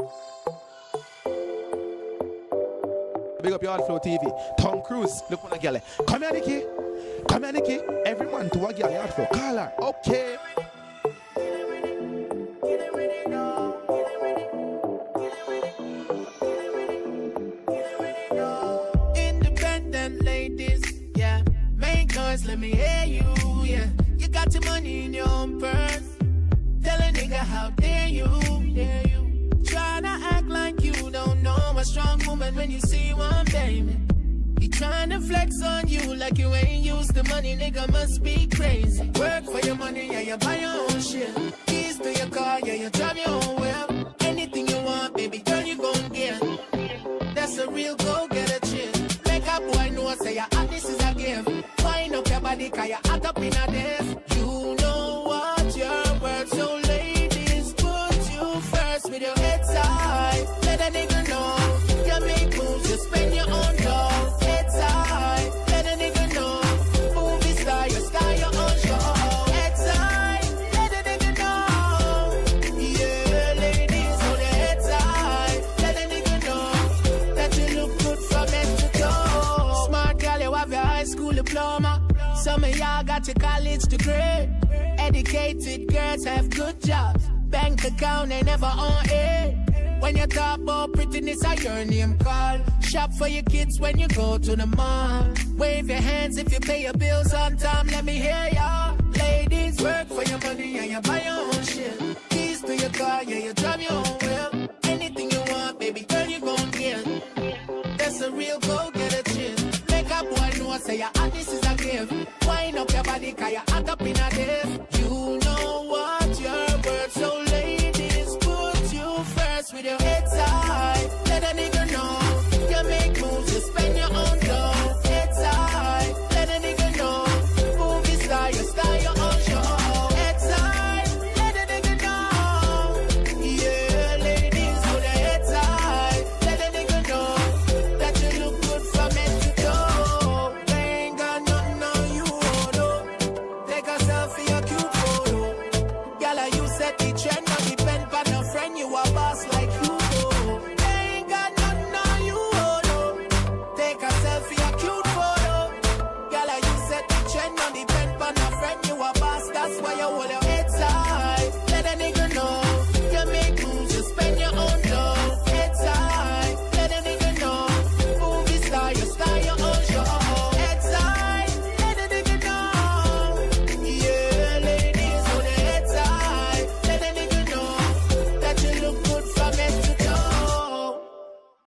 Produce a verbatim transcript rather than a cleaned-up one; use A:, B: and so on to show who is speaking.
A: Big up your All Flow T V. Tom Cruise, look on a girl. Come here, Nikki. Come here, Nikki. Every man to a girl, you have to call her. Okay.
B: Independent ladies, yeah. Make noise, let me hear you, yeah. You got your money in your own purse. Tell a nigga how dare you, dare you. Tryna act like you don't know a strong woman when you see one, baby. He tryna flex on you like you ain't used the money, nigga must be crazy. Work for your money, yeah, you buy your own shit. Keys to your car, yeah, you drive your own whip. Anything you want, baby, girl, you gon' get. That's a real go-getter chick. Make a boy know, say your hot, this is a gift. Wind up your body, cause you're hot up in a death. You know what you're worth, so ladies, put you first with your head high. Let a nigga know you make moves, you spend your own dough. Head high, let a nigga know. Movie star, you star your own show. Head high, let a nigga know. Yeah, ladies, hold your heads high. Let a nigga know that you look good from head to toe. Smart girl, you have your high school diploma. Some of y'all got your college degree. Educated girls have good jobs. Bank account, they never on it. When you talk about prettiness, I your name call. Shop for your kids when you go to the mall. Wave your hands if you pay your bills on time. Let me hear ya. Ladies, work for your money and you buy your own shit. Keys to your car, yeah, you drive your own wheel. Anything you want, baby girl, you gon' get. That's a real go-getter chick. Make a boy know, say your hot, this is a gift. Wind up your body, cause you're